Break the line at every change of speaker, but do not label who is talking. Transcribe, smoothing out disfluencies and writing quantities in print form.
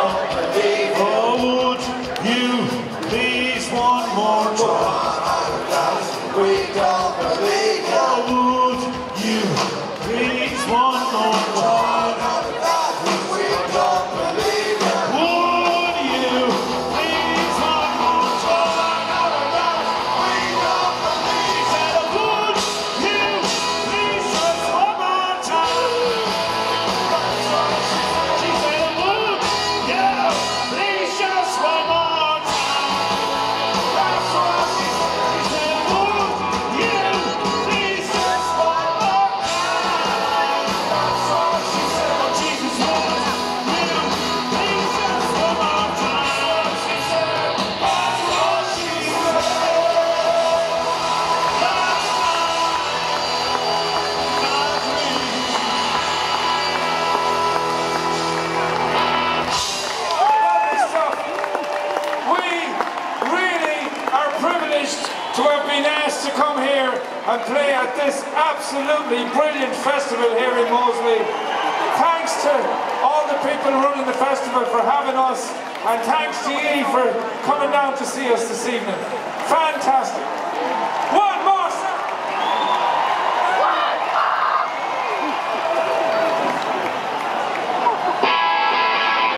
to have been asked to come here and play at this absolutely brilliant festival here in Moseley. Thanks to all the people running the festival for having us, and thanks to you for coming down to see us this evening. Fantastic. One more.